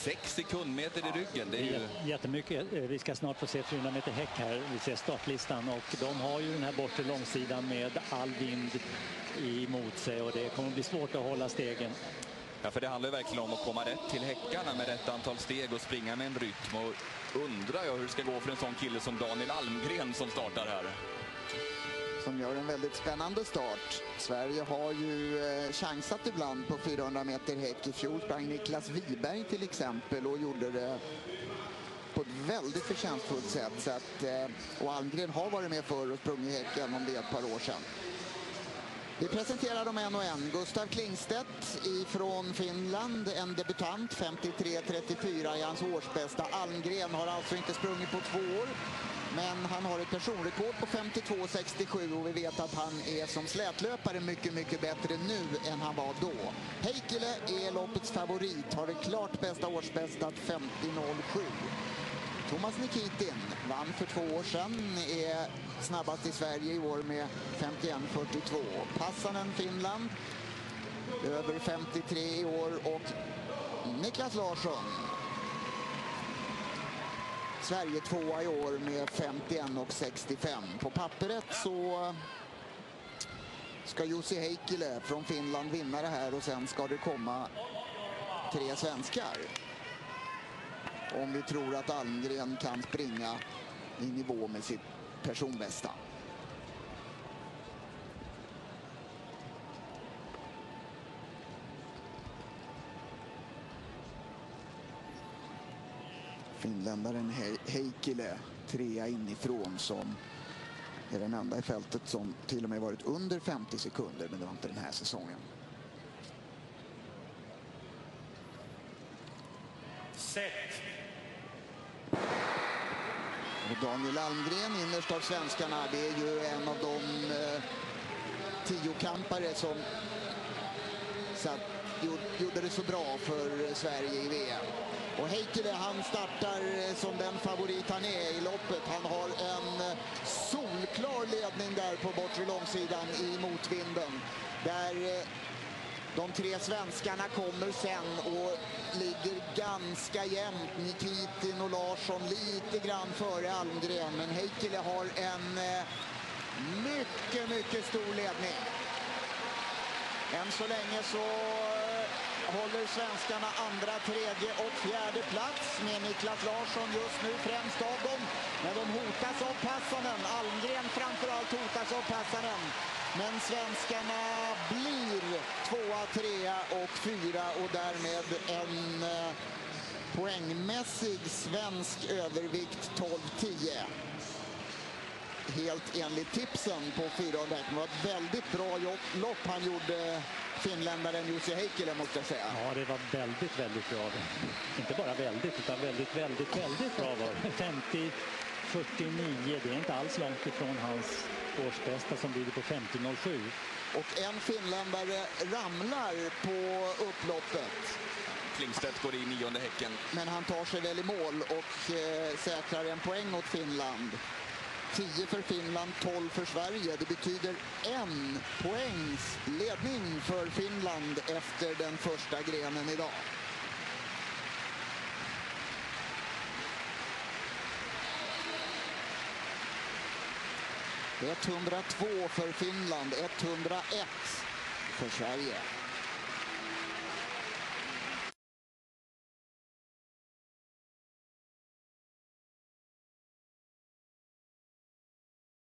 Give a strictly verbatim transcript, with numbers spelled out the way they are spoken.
sex sekundmeter i ryggen. Det är ju... Jättemycket. Vi ska snart få se trehundra meter häck här. Vi ser startlistan och de har ju den här bortre långsidan med all vind emot sig och det kommer bli svårt att hålla stegen. Ja, för det handlar ju verkligen om att komma rätt till häckarna med rätt antal steg och springa med en rytm. Och undrar jag hur det ska gå för en sån kille som Daniel Almgren som startar här. Som gör en väldigt spännande start. Sverige har ju eh, chansat ibland på fyrahundra meter häck. I fjol sprang Niklas Wiberg till exempel och gjorde det på ett väldigt förtjänstfullt sätt. Så att, eh, och Almgren har varit med förr och sprungit häcken om det är ett par år sedan. Vi presenterar dem en och en. Gustav Klingstedt ifrån Finland, en debutant, femtiotre trettiofyra i hans årsbästa. Almgren har alltså inte sprungit på två år, men han har ett personrekord på femtiotvå sextiosju och vi vet att han är som slätlöpare mycket, mycket bättre nu än han var då. Heikkilä är loppets favorit, har det klart bästa årsbästat femtio noll sju. Thomas Nikitin vann för två år sedan, är snabbast i Sverige i år med femtioen fyrtiotvå. Passanen Finland, över femtiotre i år och Niklas Larsson, Sverige tvåa i år med femtioen sextiofem. På pappret så ska Jussi Heikkilä från Finland vinna det här och sen ska det komma tre svenskar. Om vi tror att Almgren kan springa i nivå med sitt personbästa. Finländaren Heikkilä, trea inifrån, som är den enda i fältet som till och med varit under femtio sekunder, men det var inte den här säsongen. Set. Och Daniel Almgren, innerst av svenskarna, det är ju en av de eh, tiokampare som satt, gjorde det så bra för Sverige i V M. Och Heikkilä, han startar som den favorit han är i loppet. Han har en solklar ledning där på bortre långsidan i motvinden. Där de tre svenskarna kommer sen och ligger ganska jämnt. Nikitin och Larsson lite grann före Almgren. Men Heikkilä har en mycket, mycket stor ledning. Än så länge så håller svenskarna andra, tredje och fjärde plats med Niklas Larsson just nu främst av dem. Men de hotas av Passanen. Almgren framförallt hotas av Passanen. Men svenskarna blir tvåa, trea och fyra och därmed en eh, poängmässig svensk övervikt tolv tio. Helt enligt tipsen på fyrahundra. Det var ett väldigt bra jobb, lopp han gjorde, finländaren Jussi Heikkilä, måste jag säga. Ja, det var väldigt, väldigt bra. Inte bara väldigt, utan väldigt, väldigt, väldigt bra var femtio fyrtionio. Det är inte alls långt ifrån hans årsbästa som blir på femtio noll sju. Och en finländare ramlar på upploppet. Klingstedt går i nionde häcken. Men han tar sig väl i mål och eh, säkrar en poäng åt Finland. tio för Finland, tolv för Sverige. Det betyder en poängs ledning för Finland efter den första grenen idag. etthundratvå för Finland, etthundraett för Sverige.